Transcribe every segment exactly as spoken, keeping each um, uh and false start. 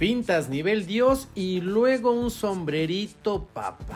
Fintas nivel Dios y luego un sombrerito papa.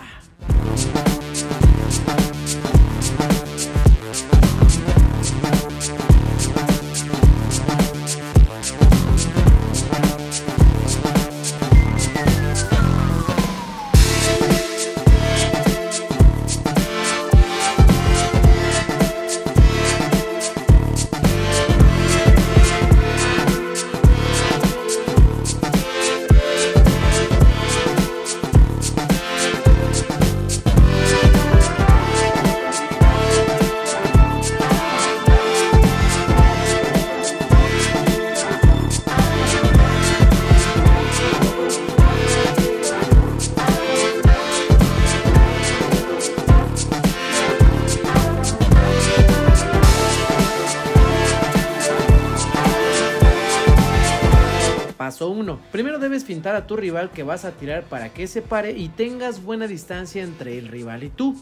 Paso uno. Primero debes fintar a tu rival que vas a tirar para que se pare y tengas buena distancia entre el rival y tú.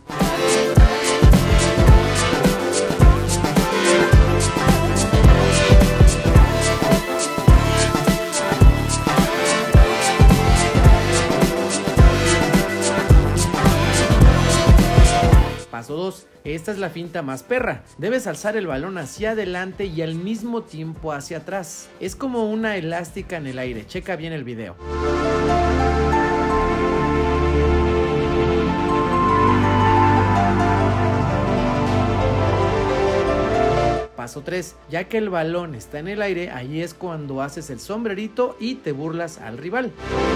Paso dos. Esta es la finta más perra. Debes alzar el balón hacia adelante y al mismo tiempo hacia atrás. Es como una elástica en el aire. Checa bien el video. Paso tres. Ya que el balón está en el aire, ahí es cuando haces el sombrerito y te burlas al rival.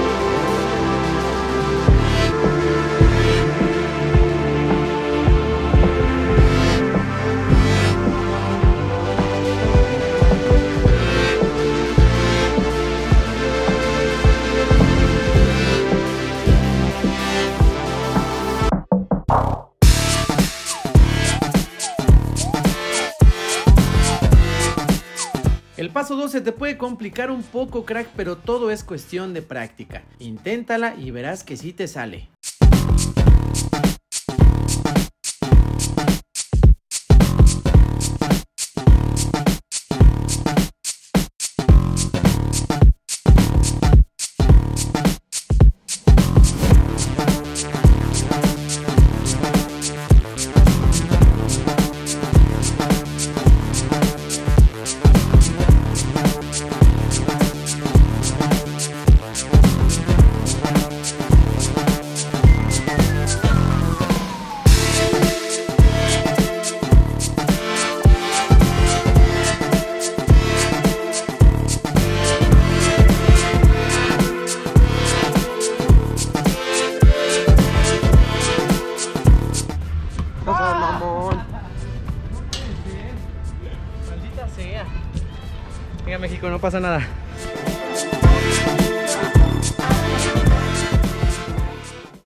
El paso dos se te puede complicar un poco, crack, pero todo es cuestión de práctica. Inténtala y verás que sí te sale. Venga, México, no pasa nada.